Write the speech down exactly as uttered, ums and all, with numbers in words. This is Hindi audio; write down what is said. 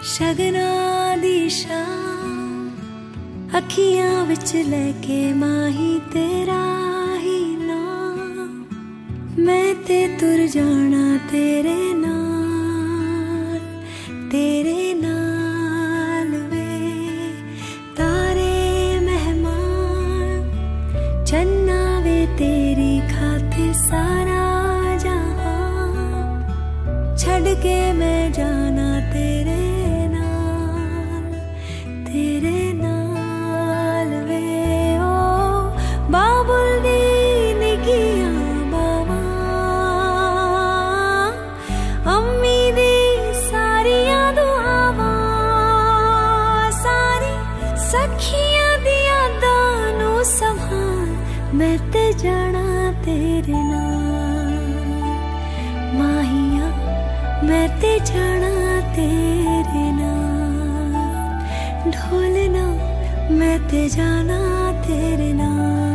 शगना दी शाम अखियां विच लेके माही तेरा ही नाम मैं ते तुर जाना तेरे नाल तेरे नाल वे तारे मेहमान चन्ना वे तेरी खातिर सारा जहां छड़ के मैं जाना तेरे तेरे नाल वे ओ बाबुल दी निकियां बाबा अम्मी दी सारियां दुआवां सारी सखियां दी यादां नू संभाल मैं ते जाना तेरे नाल माहिया मैं ते जाना तेरे नाल ढोलना मैं ते जाना तेरे नाल